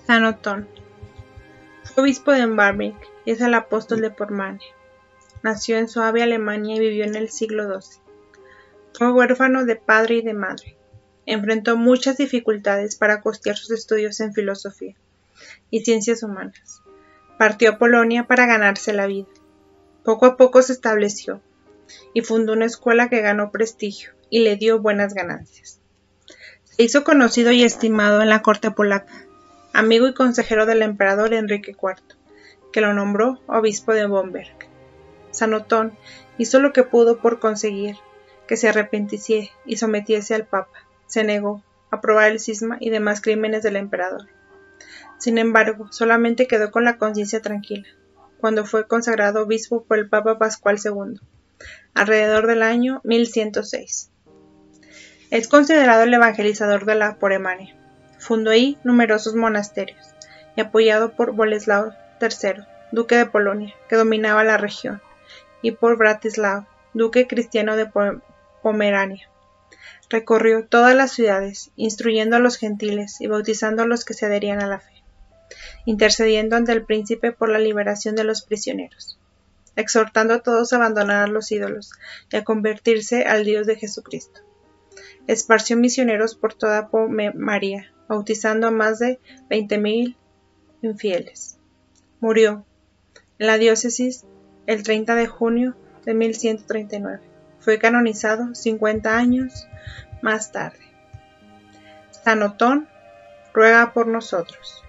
San Otón. Fue obispo de Bamberg y es el apóstol de Pormania. Nació en Suabia, Alemania y vivió en el siglo XII. Fue huérfano de padre y de madre. Enfrentó muchas dificultades para costear sus estudios en filosofía y ciencias humanas. Partió a Polonia para ganarse la vida. Poco a poco se estableció y fundó una escuela que ganó prestigio y le dio buenas ganancias. Se hizo conocido y estimado en la corte polaca, amigo y consejero del emperador Enrique IV, que lo nombró obispo de Bamberg. San Otón hizo lo que pudo por conseguir que se arrepintiese y sometiese al Papa. Se negó a probar el cisma y demás crímenes del emperador. Sin embargo, solamente quedó con la conciencia tranquila cuando fue consagrado obispo por el Papa Pascual II, alrededor del año 1106. Es considerado el evangelizador de la Poremania. Fundó ahí numerosos monasterios y apoyado por Boleslao III, duque de Polonia, que dominaba la región, y por Bratislao, duque cristiano de Pomerania. Recorrió todas las ciudades, instruyendo a los gentiles y bautizando a los que se adherían a la fe, intercediendo ante el príncipe por la liberación de los prisioneros, exhortando a todos a abandonar los ídolos y a convertirse al Dios de Jesucristo. Esparció misioneros por toda Pomerania, bautizando a más de 20.000 infieles. Murió en la diócesis el 30 de junio de 1139. Fue canonizado 50 años más tarde. San Otón ruega por nosotros.